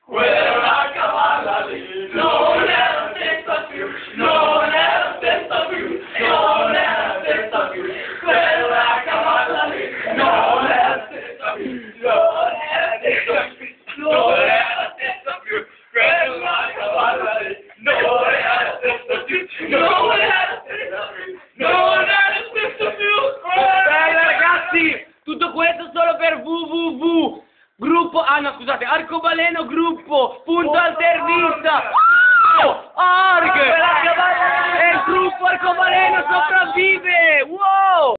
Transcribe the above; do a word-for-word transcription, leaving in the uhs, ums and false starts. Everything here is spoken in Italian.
quella cavalla lì non è la stessa più, non è la stessa più, non è la stessa più, quella cavalla lì non è la stessa più, non è la stessa più, non è la stessa più, quella cavalla lì non è la stessa più, non è la stessa più, non è la stessa più. Bella ragazzi, tutto questo solo per www. Gruppo, ah no scusate, arcobaleno gruppo, punto alternista, oh, org, e il gruppo arcobaleno sopravvive, wow!